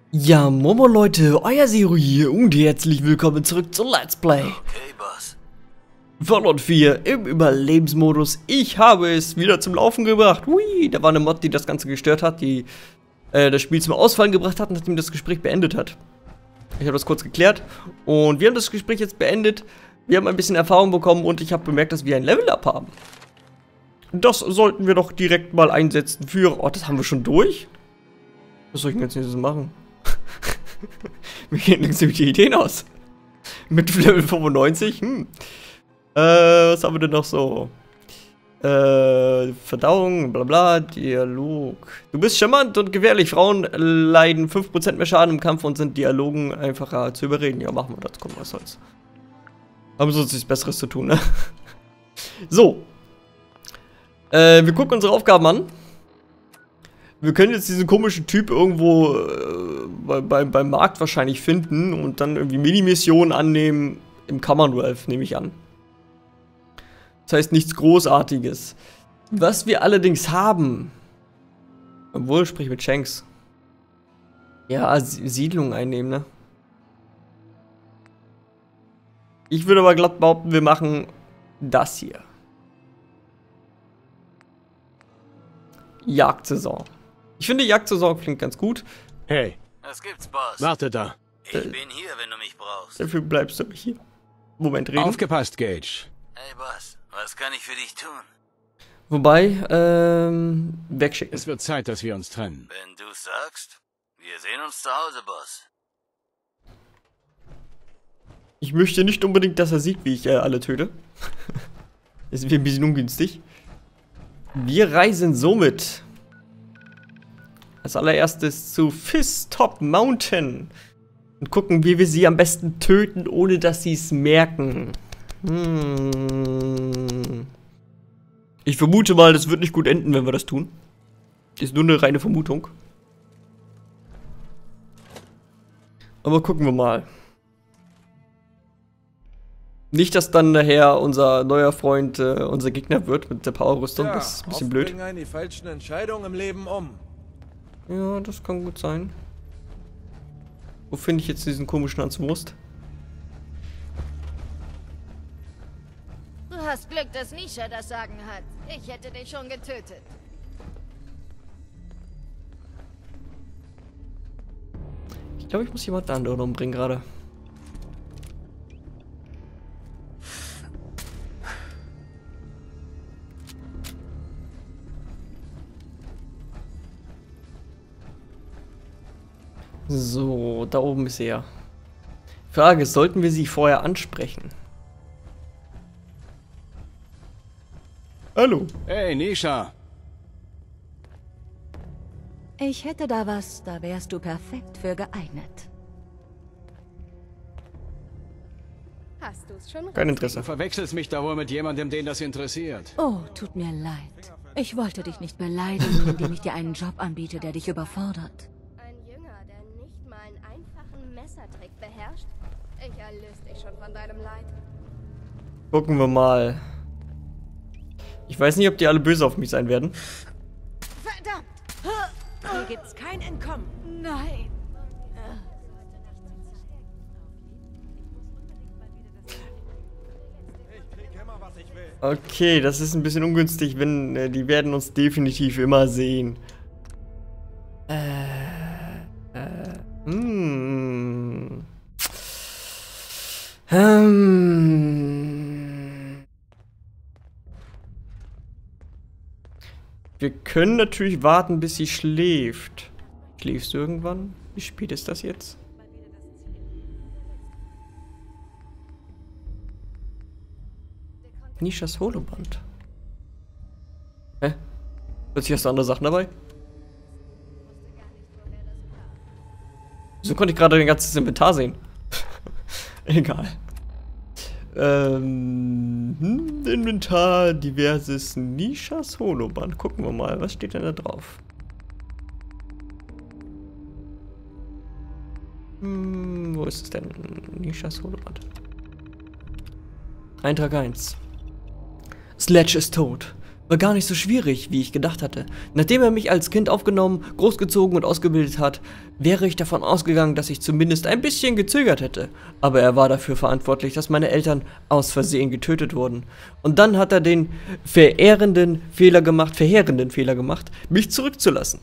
Ja, Momo Leute, euer Zero hier und herzlich willkommen zurück zu Let's Play. Okay, Boss. Fallout 4 im Überlebensmodus. Ich habe es wieder zum Laufen gebracht. Hui, da war eine Mod, die das Ganze gestört hat, die das Spiel zum Ausfallen gebracht hat, nachdem das Gespräch beendet hat. Ich habe das kurz geklärt und wir haben das Gespräch jetzt beendet. Wir haben ein bisschen Erfahrung bekommen und ich habe bemerkt, dass wir ein Level-Up haben. Das sollten wir doch direkt mal einsetzen für... Oh, das haben wir schon durch? Was soll ich denn jetzt nächstes machen? Mir gehen nämlich die Ideen aus. Mit Level 95, was haben wir denn noch so? Verdauung, bla bla, Dialog. Du bist charmant und gefährlich. Frauen leiden 5% mehr Schaden im Kampf und sind Dialogen einfacher zu überreden. Ja, machen wir das. Komm, was soll's. Haben sonst nichts Besseres zu tun, ne? So. Wir gucken unsere Aufgaben an. Wir können jetzt diesen komischen Typ irgendwo beim Markt wahrscheinlich finden und dann irgendwie Mini-Missionen annehmen im Commonwealth, nehme ich an. Das heißt nichts Großartiges. Was wir allerdings haben, obwohl, sprich mit Shanks. Ja, Siedlung einnehmen, ne? Ich würde aber glatt behaupten, wir machen das hier. Jagdsaison. Ich finde, Jagdsaison klingt ganz gut. Hey, Was gibt's, Boss? warte da. Ich bin hier, wenn du mich brauchst. Dafür bleibst du hier. Moment, reden. Aufgepasst, Gage. Hey, Boss, was kann ich für dich tun? Wobei, wegschicken. Es wird Zeit, dass wir uns trennen. Wenn du sagst. Wir sehen uns zu Hause, Boss. Ich möchte nicht unbedingt, dass er sieht, wie ich alle töte. Ist ein bisschen ungünstig. Wir reisen somit als allererstes zu Fisstop Mountain und gucken, wie wir sie am besten töten, ohne dass sie es merken. Ich vermute mal, das wird nicht gut enden, wenn wir das tun. Ist nur eine reine Vermutung. Aber gucken wir mal. Nicht, dass dann nachher unser neuer Freund unser Gegner wird mit der Power-Rüstung. Das ist ein bisschen blöd. Bringen die falschen Entscheidungen im Leben um. Ja, das kann gut sein. Wo finde ich jetzt diesen komischen Hans Wurst? Du hast Glück, dass Nisha das Sagen hat. Ich hätte dich schon getötet. Ich glaube, ich muss jemand anderen umbringen gerade. So, da oben ist er. Frage, sollten wir sie vorher ansprechen? Hallo. Hey, Nisha. Ich hätte da was, da wärst du perfekt für geeignet. Hast du's schon? Kein Du Interesse. verwechselst mich da wohl mit jemandem, den das interessiert. Oh, tut mir leid. Ich wollte dich nicht beleidigen, indem ich dir einen Job anbiete, der dich überfordert. Ein Jünger, der nicht mal einen einfachen Messertrick beherrscht? Ich erlöse dich schon von deinem Leid. Gucken wir mal. Ich weiß nicht, ob die alle böse auf mich sein werden. Verdammt! Hier gibt's kein Entkommen. Nein. Ich krieg immer, was ich will. Okay, das ist ein bisschen ungünstig, wenn die werden uns definitiv immer sehen. Wir können natürlich warten, bis sie schläft. Schläfst du irgendwann? Wie spät ist das jetzt? Nishas Holoband. Hä? Plötzlich hast du andere Sachen dabei? Wieso konnte ich gerade dein ganzes Inventar sehen? Egal. Inventar, diverses Nishas Holoband. Gucken wir mal, was steht denn da drauf? Wo ist es denn? Nishas Holoband. Eintrag 1. Sledge ist tot. war gar nicht so schwierig, wie ich gedacht hatte. Nachdem er mich als Kind aufgenommen, großgezogen und ausgebildet hat, wäre ich davon ausgegangen, dass ich zumindest ein bisschen gezögert hätte. Aber er war dafür verantwortlich, dass meine Eltern aus Versehen getötet wurden. Und dann hat er den verheerenden Fehler gemacht, mich zurückzulassen.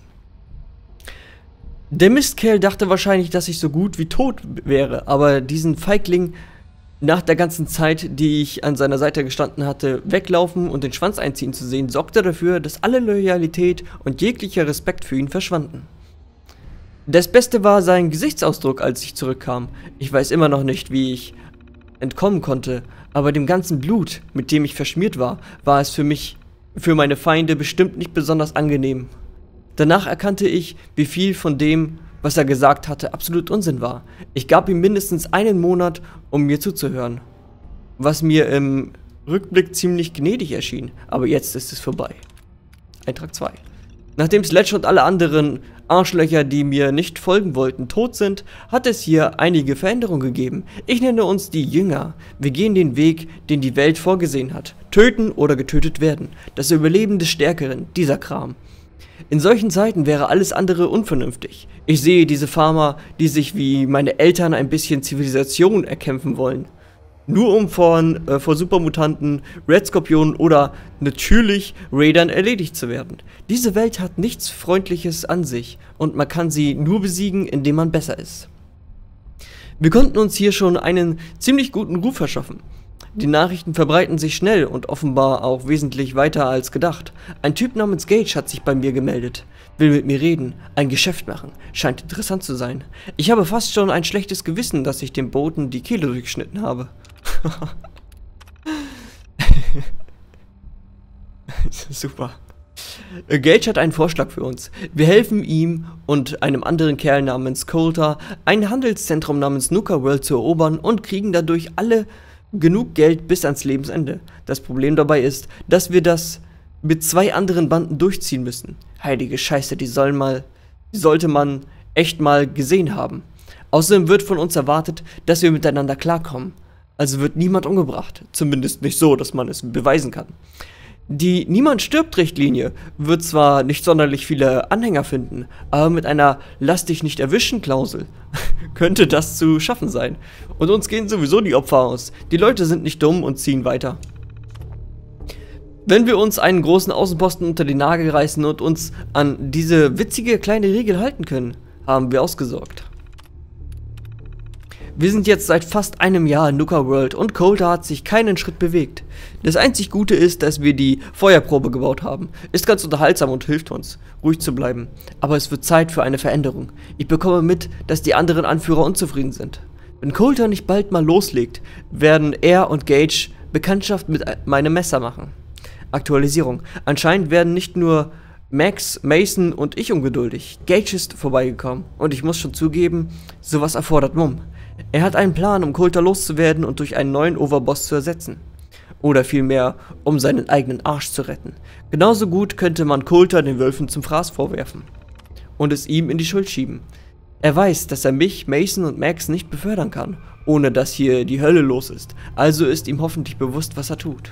Der Mistkerl dachte wahrscheinlich, dass ich so gut wie tot wäre, aber diesen Feigling nach der ganzen Zeit, die ich an seiner Seite gestanden hatte, weglaufen und den Schwanz einziehen zu sehen, sorgte dafür, dass alle Loyalität und jeglicher Respekt für ihn verschwanden. Das Beste war sein Gesichtsausdruck, als ich zurückkam. Ich weiß immer noch nicht, wie ich entkommen konnte, aber dem ganzen Blut, mit dem ich verschmiert war, war es für meine Feinde bestimmt nicht besonders angenehm. Danach erkannte ich, wie viel von dem, was er gesagt hatte, absolut Unsinn war. Ich gab ihm mindestens einen Monat, um mir zuzuhören. Was mir im Rückblick ziemlich gnädig erschien, aber jetzt ist es vorbei. Eintrag 2. Nachdem Sledge und alle anderen Arschlöcher, die mir nicht folgen wollten, tot sind, hat es hier einige Veränderungen gegeben. Ich nenne uns die Jünger. Wir gehen den Weg, den die Welt vorgesehen hat. Töten oder getötet werden. Das Überleben des Stärkeren, dieser Kram. In solchen Zeiten wäre alles andere unvernünftig. Ich sehe diese Farmer, die sich wie meine Eltern ein bisschen Zivilisation erkämpfen wollen. Nur um vor Supermutanten, Red Skorpionen oder natürlich Raidern erledigt zu werden. Diese Welt hat nichts Freundliches an sich und man kann sie nur besiegen, indem man besser ist. Wir konnten uns hier schon einen ziemlich guten Ruf verschaffen. Die Nachrichten verbreiten sich schnell und offenbar auch wesentlich weiter als gedacht. Ein Typ namens Gage hat sich bei mir gemeldet, will mit mir reden, ein Geschäft machen, scheint interessant zu sein. Ich habe fast schon ein schlechtes Gewissen, dass ich dem Boten die Kehle durchgeschnitten habe. Super. Gage hat einen Vorschlag für uns. Wir helfen ihm und einem anderen Kerl namens Coulter, ein Handelszentrum namens Nuka World zu erobern und kriegen dadurch alle genug Geld bis ans Lebensende. Das Problem dabei ist, dass wir das mit 2 anderen Banden durchziehen müssen. Heilige Scheiße, die sollte man echt mal gesehen haben. Außerdem wird von uns erwartet, dass wir miteinander klarkommen. Also wird niemand umgebracht. Zumindest nicht so, dass man es beweisen kann. Die Niemand-stirbt-Richtlinie wird zwar nicht sonderlich viele Anhänger finden, aber mit einer Lass-dich-nicht-erwischen-Klausel könnte das zu schaffen sein. Und uns gehen sowieso die Opfer aus. Die Leute sind nicht dumm und ziehen weiter. Wenn wir uns einen großen Außenposten unter den Nagel reißen und uns an diese witzige kleine Regel halten können, haben wir ausgesorgt. Wir sind jetzt seit fast einem Jahr in Nuka World und Coulter hat sich keinen Schritt bewegt. Das einzig Gute ist, dass wir die Feuerprobe gebaut haben. Ist ganz unterhaltsam und hilft uns, ruhig zu bleiben. Aber es wird Zeit für eine Veränderung. Ich bekomme mit, dass die anderen Anführer unzufrieden sind. Wenn Coulter nicht bald mal loslegt, werden er und Gage Bekanntschaft mit meinem Messer machen. Aktualisierung. Anscheinend werden nicht nur Max, Mason und ich ungeduldig. Gage ist vorbeigekommen und ich muss schon zugeben, sowas erfordert Mumm. Er hat einen Plan, um Coulter loszuwerden und durch einen neuen Overboss zu ersetzen. Oder vielmehr, um seinen eigenen Arsch zu retten. Genauso gut könnte man Coulter den Wölfen zum Fraß vorwerfen. Und es ihm in die Schuld schieben. Er weiß, dass er mich, Mason und Max nicht befördern kann, ohne dass hier die Hölle los ist. Also ist ihm hoffentlich bewusst, was er tut.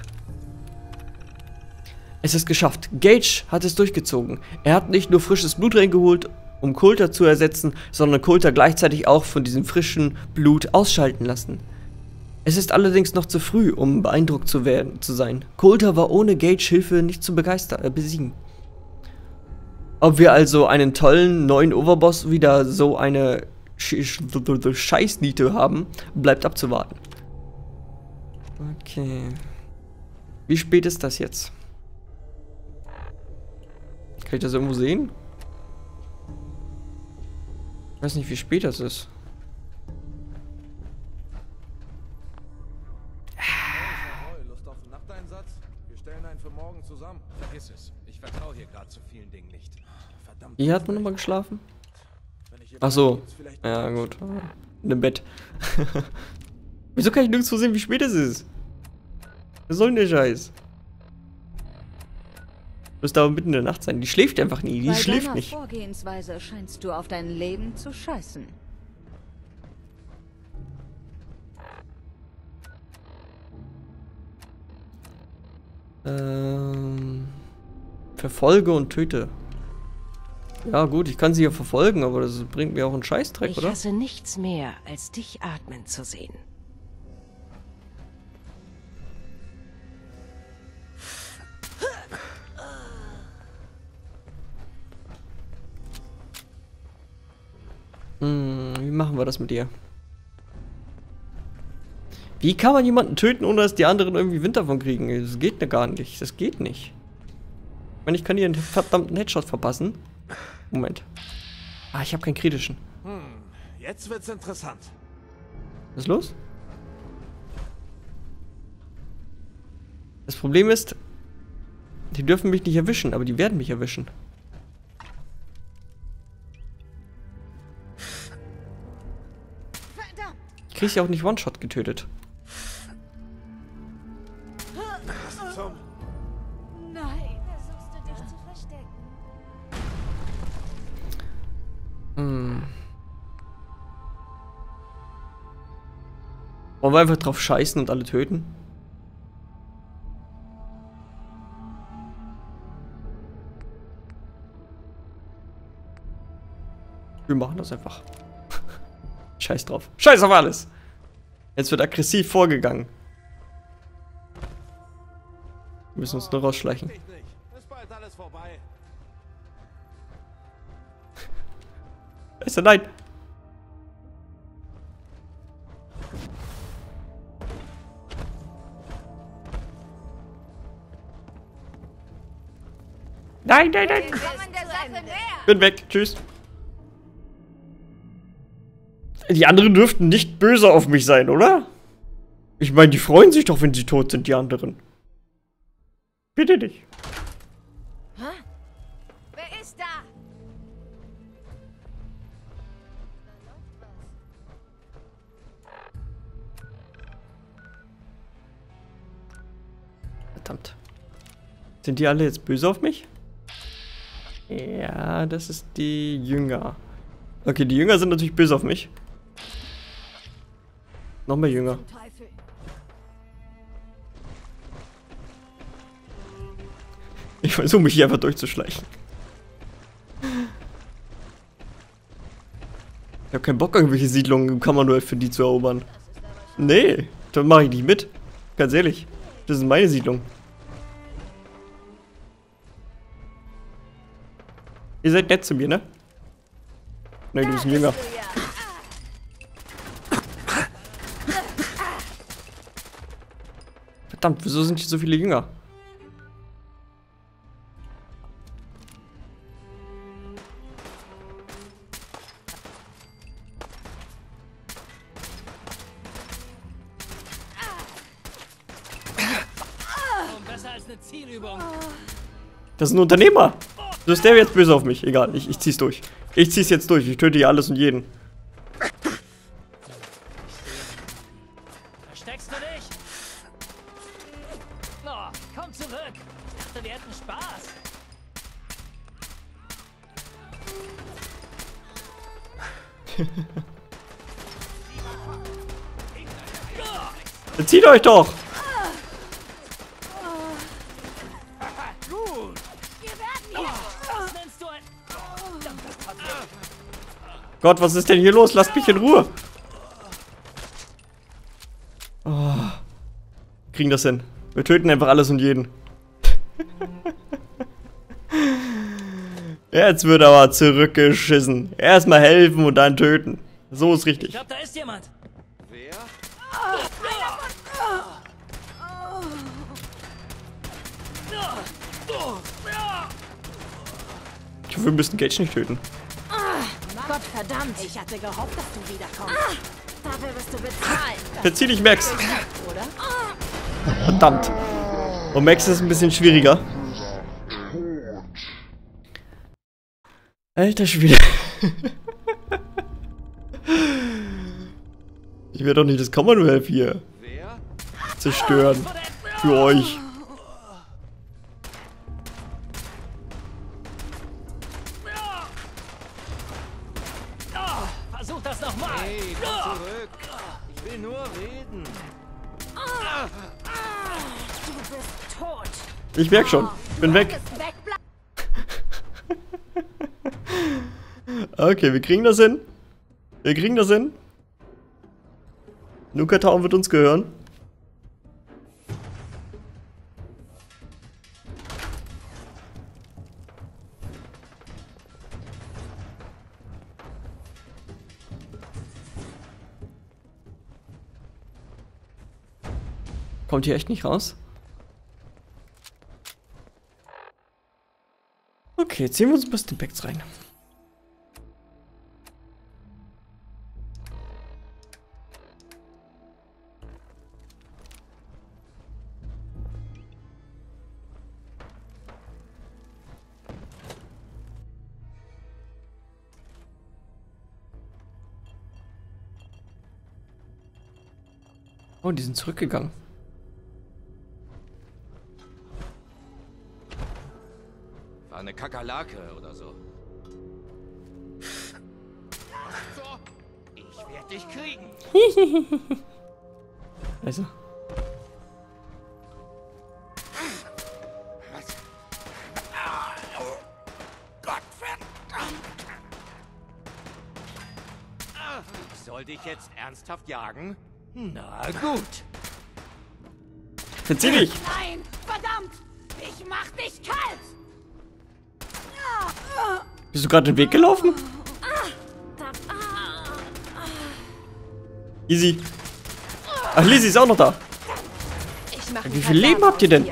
Es ist geschafft. Gage hat es durchgezogen. Er hat nicht nur frisches Blut reingeholt, um Coulter zu ersetzen, sondern Coulter gleichzeitig auch von diesem frischen Blut ausschalten lassen. Es ist allerdings noch zu früh, um beeindruckt zu sein. Coulter war ohne Gage Hilfe nicht zu besiegen. Ob wir also einen tollen neuen Overboss wieder so eine Scheißniete haben, bleibt abzuwarten. Okay. Wie spät ist das jetzt? Kann ich das irgendwo sehen? Ich weiß nicht, wie spät das ist. Lust auf einen Nachteinsatz? Wir stellen einen für morgen zusammen. Vergiss es. Ich vertraue hier gerade zu vielen Dingen nicht. Verdammt. Hier hat man nochmal geschlafen? Wenn ich Ach so. jetzt vielleicht Ja, gut. In dem Bett. Wieso kann ich nirgendwo sehen, wie spät es ist? Was soll denn der Scheiß? Müsste aber mitten in der Nacht sein. Die schläft einfach nie. Die Bei schläft deiner nicht. Vorgehensweise scheinst du auf dein Leben zu scheißen. Verfolge und töte. Ja gut, ich kann sie ja verfolgen, aber das bringt mir auch einen Scheißdreck, oder? Ich hasse nichts mehr, als dich atmen zu sehen. Wie machen wir das mit dir? Wie kann man jemanden töten, ohne dass die anderen irgendwie Wind davon kriegen? Das geht ja gar nicht. Das geht nicht. Ich meine, ich kann hier einen verdammten Headshot verpassen. Moment. Ah, ich habe keinen kritischen. Jetzt wird's interessant. Was ist los? Das Problem ist, die dürfen mich nicht erwischen, aber die werden mich erwischen. Ich kriege ja auch nicht One-Shot getötet. Nein, versuchst du dich zu verstecken. Wollen wir einfach drauf scheißen und alle töten? Wir machen das einfach. Scheiß drauf. Scheiß auf alles! Jetzt wird aggressiv vorgegangen. Wir müssen uns nur rausschleichen. Ist bald alles vorbei. Da ist er, nein! Nein, nein, nein! Bin weg, tschüss. Die anderen dürften nicht böse auf mich sein, oder? Ich meine, die freuen sich doch, wenn sie tot sind, die anderen. Bitte nicht. Hä? Wer ist da? Verdammt. Sind die alle jetzt böse auf mich? Ja, das ist die Jünger. Okay, die Jünger sind natürlich böse auf mich. Noch mehr Jünger. Ich versuche mich hier einfach durchzuschleichen. Ich habe keinen Bock, irgendwelche Siedlungen im Commonwealth für die zu erobern. Nee, dann mache ich nicht mit. Ganz ehrlich. Das ist meine Siedlung. Ihr seid nett zu mir, ne? Nein, du bist ein Jünger. Verdammt, wieso sind hier so viele Jünger? Besser als eine Zielübung. Das ist ein Unternehmer. So ist der jetzt böse auf mich. Egal, ich zieh's durch. Ich zieh's jetzt durch. Ich töte hier alles und jeden. Versteckst du dich? Oh, komm zurück. Ich dachte, wir hätten Spaß. Dann zieht euch doch! Gott, was ist denn hier los? Lasst mich in Ruhe! Oh. Kriegen das hin. Wir töten einfach alles und jeden. Jetzt wird aber zurückgeschissen. Erstmal helfen und dann töten. So ist richtig. Ich glaube, da ist jemand. Wer? Ich hoffe, wir müssen Gage nicht töten. Gott verdammt, ich hatte gehofft, dass du wiederkommst. Dafür wirst du bezahlen. Verzieh dich, Max. Oder? Verdammt. Und Max ist ein bisschen schwieriger. Alter Schwede. Ich werde doch nicht das Commonwealth hier Wer? zerstören. Für euch. Versuch das nochmal. Hey, komm zurück. Ich will nur reden. Du bist tot. Ich merk schon. Bin weg. Wegbleiben. Okay, wir kriegen das hin. Wir kriegen das hin. Nuka Town wird uns gehören. Kommt hier echt nicht raus? Okay, ziehen wir uns ein paar Stimpacks rein. Oh, die sind zurückgegangen. War eine Kakerlake oder so. Ich werde dich kriegen. Also. Gottverdammt! Ich soll dich jetzt ernsthaft jagen? Na gut. Verzieh dich! Nein, verdammt! Ich mach dich kalt! Bist du gerade den Weg gelaufen? Easy. Ach, Lizzie ist auch noch da. Wie viel Leben habt ihr denn?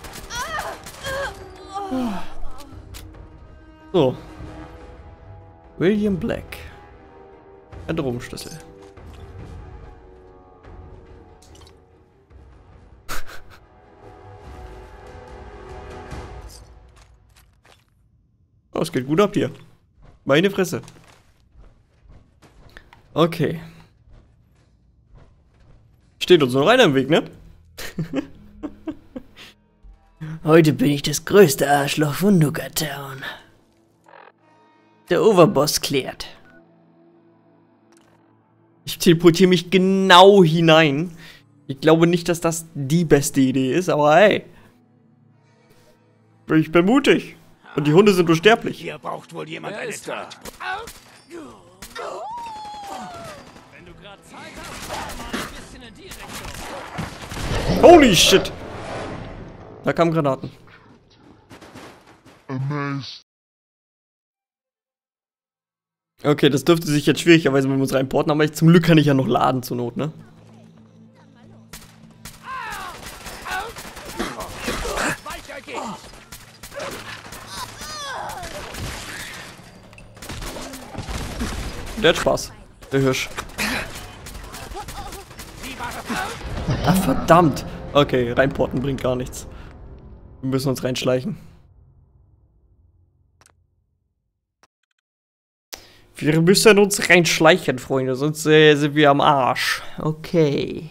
So. William Black. Änderungsschlüssel. Oh, es geht gut ab hier. Meine Fresse. Okay. Steht uns noch einer im Weg, ne? Heute bin ich das größte Arschloch von Nuka Town. Der Overboss klärt. Ich teleportiere mich genau hinein. Ich glaube nicht, dass das die beste Idee ist, aber hey. Ich bin mutig. Und die Hunde sind unsterblich. Hier braucht wohl jemand eine Tat. Wenn du gerade Zeit hast, mal ein bisschen in die Richtung. Holy shit! Da kamen Granaten. Okay, das dürfte sich jetzt schwierigerweise mit uns reinporten, aber zum Glück kann ich ja noch laden zur Not, ne? Der hat Spaß. Der Hirsch. Ach, verdammt. Okay, reinporten bringt gar nichts. Wir müssen uns reinschleichen. Wir müssen uns reinschleichen, Freunde, sonst sind wir am Arsch. Okay.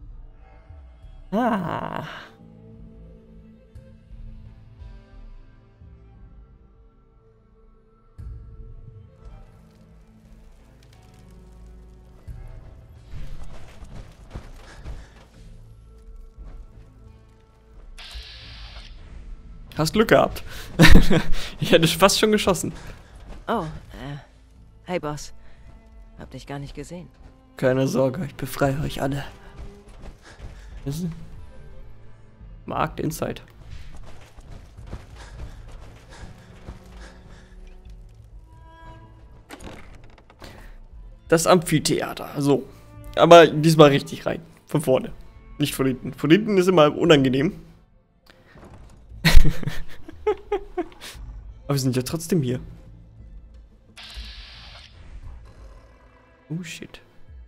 Ah. Hast Glück gehabt. Ich hätte fast schon geschossen. Oh, hey Boss. Hab dich gar nicht gesehen. Keine Sorge, ich befreie euch alle. Markt Inside. Das Amphitheater, so. Aber diesmal richtig rein. Von vorne. Nicht von hinten. Von hinten ist immer unangenehm. Aber wir sind ja trotzdem hier. Oh shit.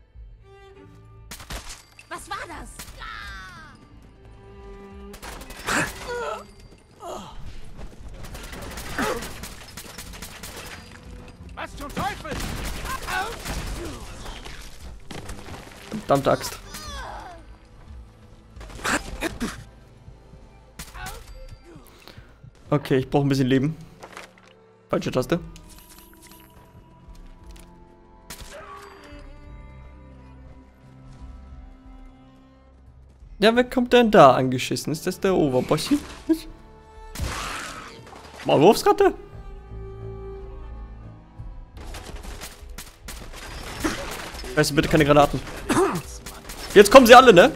Was war das? Was zum Teufel? Verdammte Axt. Okay, ich brauche ein bisschen Leben. Falsche Taste. Ja, wer kommt denn da angeschissen? Ist das der Overboss hier? Maulwurfsratte? Weißt du, bitte keine Granaten. Jetzt kommen sie alle, ne?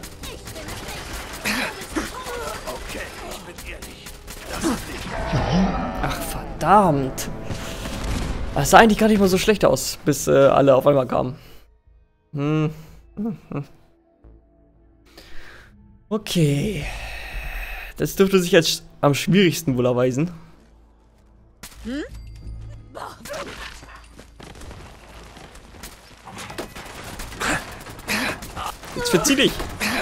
Ach, verdammt. Das sah eigentlich gar nicht mal so schlecht aus, bis alle auf einmal kamen. Okay. Das dürfte sich jetzt am schwierigsten wohl erweisen. Jetzt verzieh dich!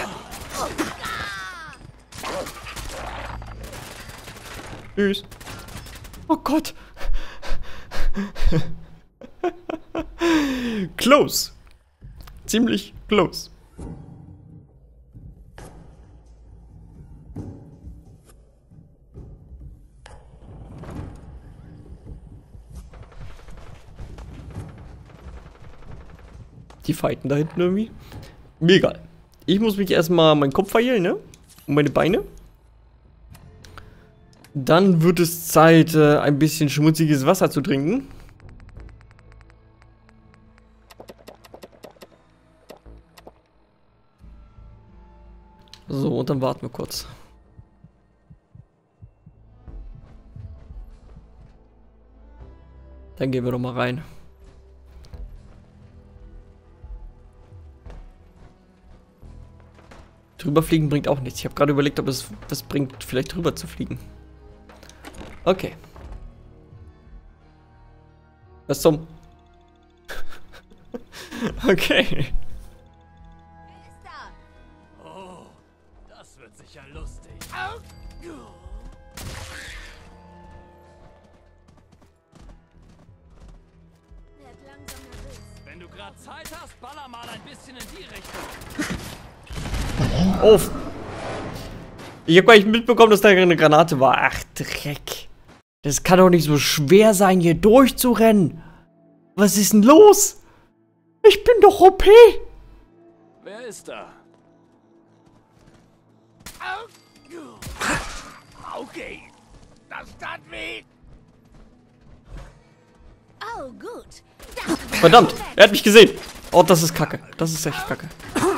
Tschüss. Oh Gott. Close. Ziemlich close. Die fighten da hinten irgendwie. Mir egal. Ich muss mich erstmal meinen Kopf verheilen, ne? Und meine Beine. Dann wird es Zeit, ein bisschen schmutziges Wasser zu trinken. So, und dann warten wir kurz. Dann gehen wir doch mal rein. Drüber fliegen bringt auch nichts. Ich habe gerade überlegt, ob es was bringt, vielleicht drüber zu fliegen. Okay. Was zum? Okay. Oh, das wird sicher lustig. Werd langsam nervös. Wenn du gerade Zeit hast, baller mal ein bisschen in die Richtung. Auf! Ich habe gar nicht mitbekommen, dass da eine Granate war. Ach, Dreck. Das kann doch nicht so schwer sein, hier durchzurennen. Was ist denn los? Ich bin doch OP. Wer ist da? Okay, das tat weh. Oh, gut. Verdammt, er hat mich gesehen. Oh, das ist kacke. Das ist echt kacke.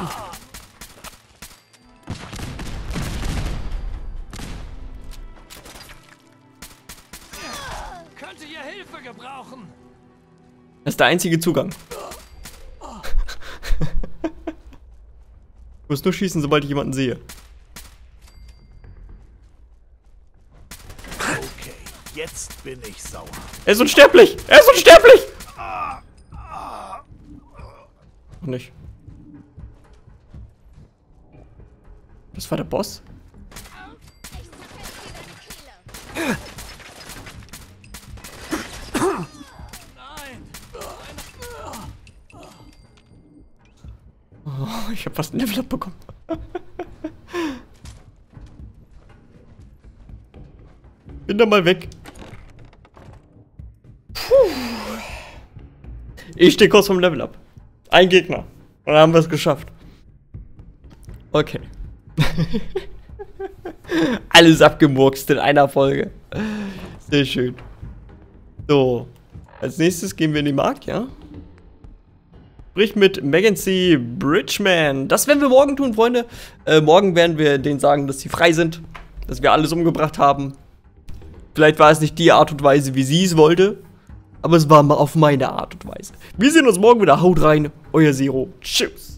Könnte hier Hilfe gebrauchen. Das ist der einzige Zugang. Ich muss nur schießen, sobald ich jemanden sehe. Okay, jetzt bin ich sauer. Er ist unsterblich! Er ist unsterblich! Noch nicht. Das war der Boss? Nein. Oh, ich hab fast ein Level-Up bekommen. Bin da mal weg. Puh. Ich stehe kurz vom Level-Up. Ein Gegner. Und dann haben wir es geschafft. Okay. Alles abgemurkst in einer Folge. Sehr schön. So. Als nächstes gehen wir in die Mark, ja? Sprich mit Mackenzie Bridgman. Das werden wir morgen tun, Freunde. Morgen werden wir denen sagen, dass sie frei sind. Dass wir alles umgebracht haben. Vielleicht war es nicht die Art und Weise, wie sie es wollte. Aber es war mal auf meine Art und Weise. Wir sehen uns morgen wieder. Haut rein. Euer Zero. Tschüss.